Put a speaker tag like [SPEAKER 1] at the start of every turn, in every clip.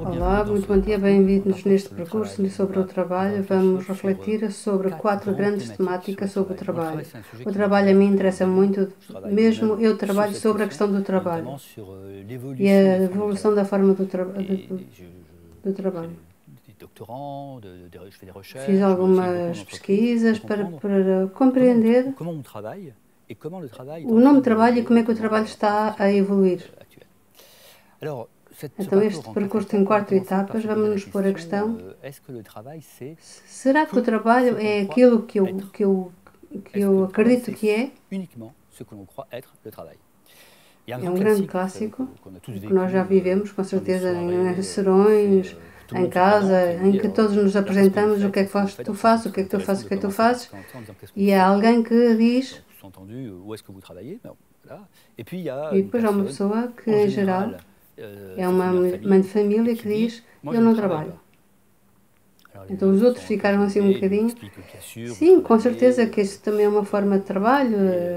[SPEAKER 1] Olá, muito bom dia, bem-vindos neste percurso sobre o trabalho. Vamos refletir sobre 4 grandes temáticas sobre o trabalho. O trabalho a mim interessa muito, mesmo eu trabalho sobre a questão do trabalho e a evolução da forma do trabalho. Fiz algumas pesquisas para compreender o nome de trabalho e como é que o trabalho está a evoluir. Então, este percurso tem 4 etapas. Vamos nos pôr a questão: será que o trabalho é aquilo que eu acredito que é? É um grande clássico que nós já vivemos, com certeza, em restaurões, em casa, em que todos nos apresentamos: o que é que tu fazes, o que é que tu fazes, o que é que tu fazes, e há alguém que diz. E depois há uma pessoa que, em geral, é uma mãe de família que diz: eu não trabalho. Então os outros ficaram assim um bocadinho. Sim, com certeza que isso também é uma forma de trabalho.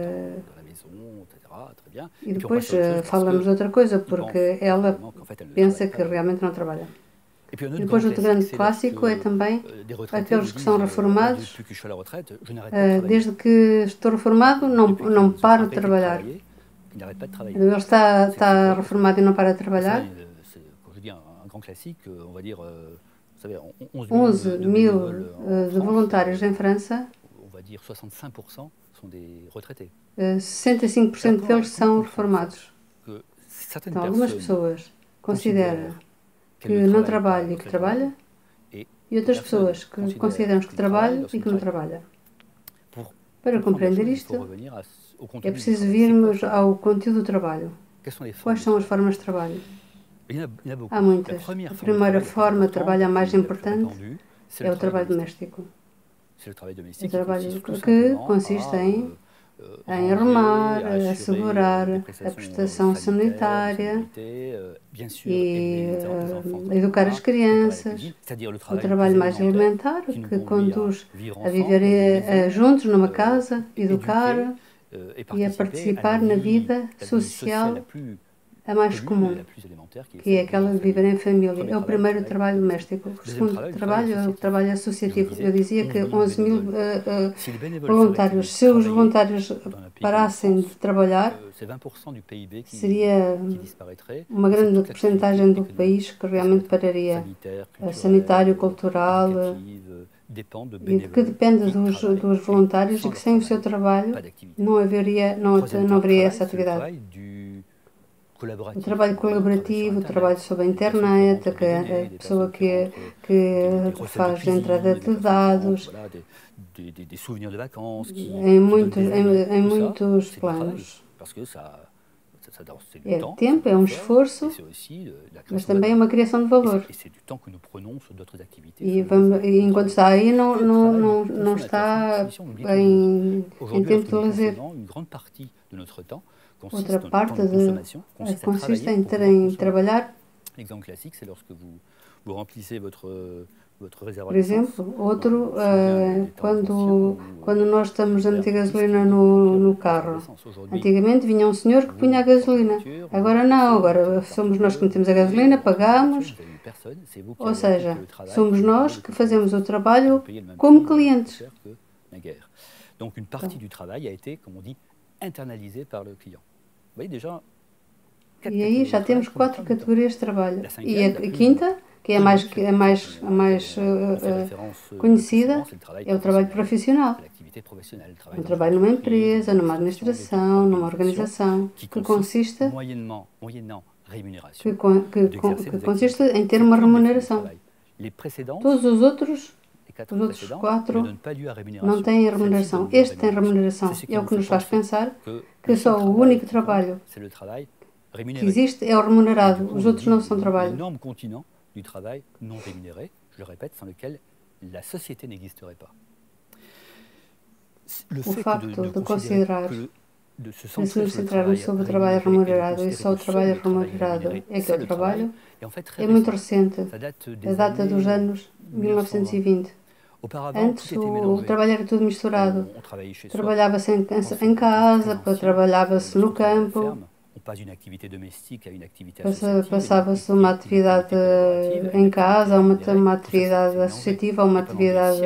[SPEAKER 1] E depois falamos de outra coisa, porque ela pensa que realmente não trabalha. E depois outro grande clássico é também aqueles que são reformados. Desde que estou reformado, não paro de trabalhar. Ele está reformado e não para de trabalhar. 11 mil de voluntários em França, 65% deles são reformados. Então, algumas pessoas consideram que não trabalha e que trabalha, e outras pessoas que consideram que trabalha e que não trabalha. Para compreender isto, é preciso virmos ao conteúdo do trabalho. Quais são as formas de trabalho? Há muitas. A primeira forma de trabalho, a mais importante, é o trabalho doméstico. O trabalho que consiste em arrumar, assegurar a prestação sanitária e educar as crianças. O trabalho mais elementar, que conduz a viver juntos numa casa, educar e a participar na vida social, a mais comum, que é aquela de viver em família. É o primeiro trabalho doméstico. O segundo trabalho é o trabalho associativo. Eu dizia que 11 mil voluntários, se os voluntários parassem de trabalhar, seria uma grande porcentagem do país que realmente pararia. Sanitário, cultural, e que depende dos voluntários, e que sem o seu trabalho não haveria essa atividade. O trabalho colaborativo, o trabalho sobre a internet, que é a pessoa que faz a entrada de dados, em muitos planos. É tempo, é um esforço, mas também é uma criação de valor. E enquanto está aí, não está em tempo de lazer. Outra parte consiste em trabalhar. Por exemplo, quando nós estamos a meter gasolina no carro. Antigamente vinha um senhor que punha a gasolina. Agora não, agora somos nós que metemos a gasolina, pagamos. Ou seja, somos nós que fazemos o trabalho como clientes.
[SPEAKER 2] Então, une partie du travail a été, comme on dit, internalisée par le client.
[SPEAKER 1] E aí já temos 4 categorias de trabalho. E a quinta, que é a mais conhecida, é o trabalho profissional. Um trabalho numa empresa, numa administração, numa organização, que consiste em ter uma remuneração. Todos os outros 4 não têm remuneração. Este tem remuneração. É o que nos faz pensar que só o único trabalho que existe é o remunerado. Os outros não são trabalho.
[SPEAKER 2] Du travail non rémunéré, je le répète, sans lequel la société n'existerait pas.
[SPEAKER 1] O facto de considerar, de se centrarmos sobre o trabalho remunerado e só o trabalho remunerado é que é o trabalho, é muito recente, a data dos anos 1920. Antes o trabalho era tudo misturado. Trabalhava-se em casa, trabalhava-se no campo. Passava-se de uma atividade em casa a uma atividade associativa, a uma atividade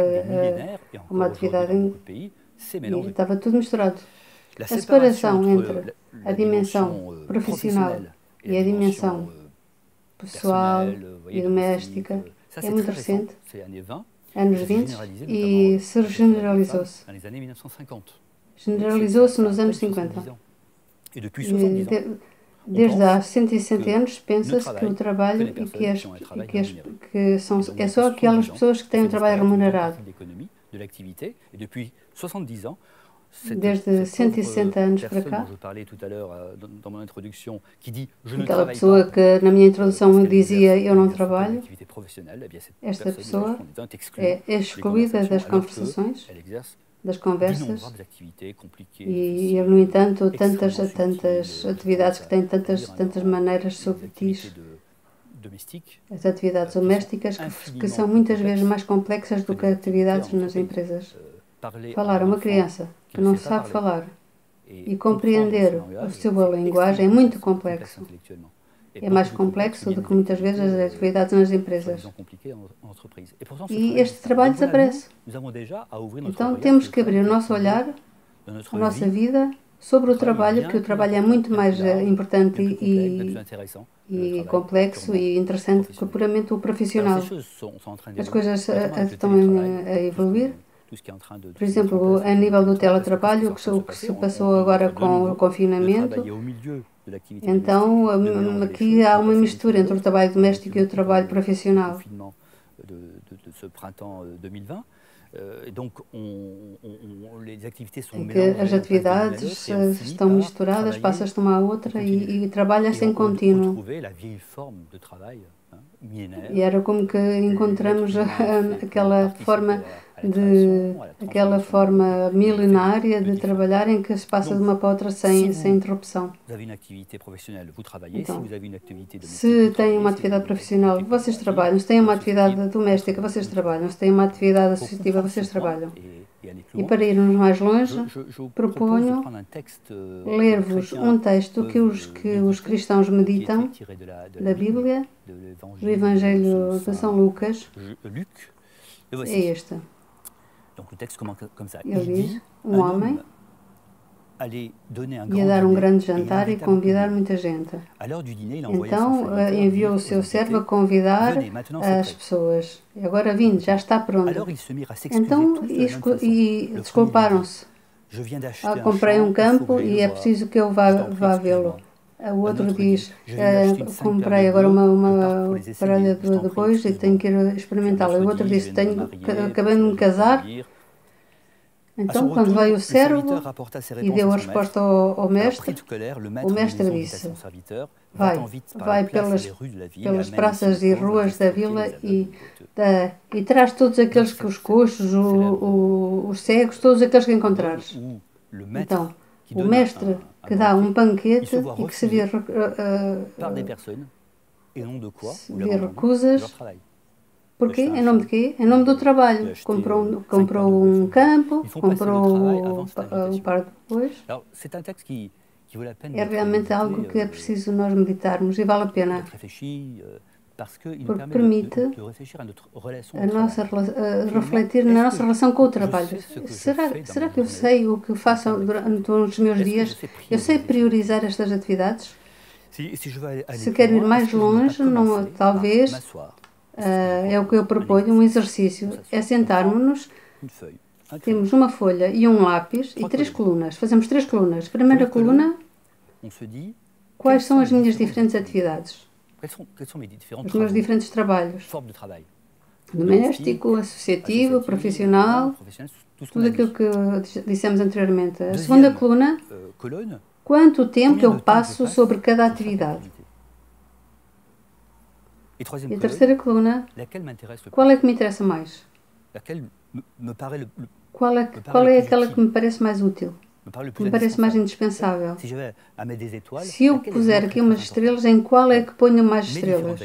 [SPEAKER 1] e estava tudo misturado. A separação entre a dimensão profissional e a dimensão pessoal e doméstica é muito recente, anos 20, e se generalizou-se. Generalizou-se nos anos 50. Desde há 160 anos, pensa-se que o trabalho é só aquelas pessoas que têm um trabalho remunerado. Desde 160 anos para cá, aquela pessoa que na minha introdução dizia eu não trabalho, esta pessoa é excluída das conversações, das conversas, e no entanto tantas atividades que têm tantas maneiras subtis, as atividades domésticas que são muitas vezes mais complexas do que atividades nas empresas. Falar a uma criança que não sabe falar e compreender a sua linguagem é muito complexo. É mais complexo do que muitas vezes as atividades nas empresas. E este trabalho desaparece. Então temos que abrir o nosso olhar, a nossa vida, sobre o trabalho, porque o trabalho é muito mais importante e complexo e interessante do que puramente o profissional. As coisas estão a evoluir. Por exemplo, a nível do teletrabalho, o que se passou agora com o confinamento, então aqui há uma mistura entre o trabalho doméstico e o trabalho profissional. As atividades estão misturadas, passas de uma à outra e trabalhas em contínuo. E era como que encontramos aquela forma milenária de trabalhar em que se passa de uma para outra sem interrupção. Então, se têm uma atividade profissional, vocês trabalham. Se têm uma atividade doméstica, vocês trabalham. Se têm uma atividade associativa, vocês trabalham. E para irmos mais longe, proponho ler-vos um texto que os cristãos meditam da Bíblia, do Evangelho de São Lucas. É este. Ele diz, um homem ia dar um grande jantar e convidar muita gente. Então enviou o seu servo a convidar as pessoas. E agora vinde, já está pronto. Então desculparam-se. Comprei um campo e é preciso que eu vá vê-lo. O outro diz, comprei agora uma parelha de bois e tenho que ir experimentá-la. O outro diz, acabei de me casar. Então, quando veio o servo e deu a resposta ao mestre, o mestre disse, vai pelas praças e ruas da vila e traz todos aqueles que os coxos, os cegos, todos aqueles que encontrares. Então, o mestre que dá um banquete e que se vê recusas. Porquê? Em nome de quê? Em nome do trabalho. Comprou um campo, comprou um par de bois. É realmente algo que é preciso nós meditarmos e vale a pena. Porque permite refletir na nossa relação com o trabalho. Será que eu sei o que faço durante os meus dias? Eu sei priorizar estas atividades? Se quero ir mais longe, talvez, é o que eu proponho, um exercício. É sentarmos-nos, temos uma folha e um lápis e 3 colunas. Fazemos 3 colunas. Primeira coluna, quais são as minhas diferentes atividades? Os meus diferentes trabalhos. Doméstico, associativo, profissional, tudo aquilo que dissemos anteriormente. A segunda coluna, quanto tempo eu passo sobre cada atividade? E a terceira coluna, qual é que me interessa mais? Qual é aquela que me parece mais útil? Que me parece mais indispensável? Se eu puser aqui umas estrelas, em qual é que ponho mais estrelas?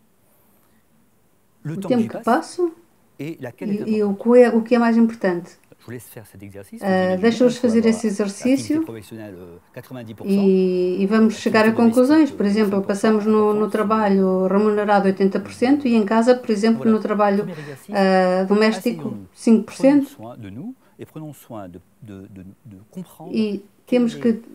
[SPEAKER 1] O tempo que passo e o que é mais importante? Deixa-os fazer esse exercício e vamos chegar a conclusões. Por exemplo, passamos no trabalho remunerado 80% e em casa, por exemplo, no trabalho doméstico 5%. E temos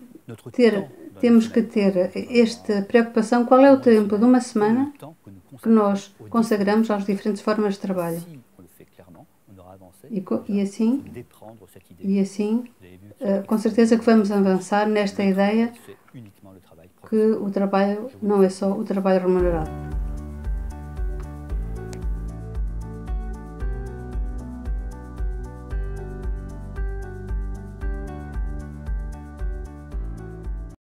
[SPEAKER 1] que ter esta preocupação. Qual é o tempo de uma semana que nós consagramos às diferentes formas de trabalho? E assim, com certeza que vamos avançar nesta ideia que o trabalho não é só o trabalho remunerado.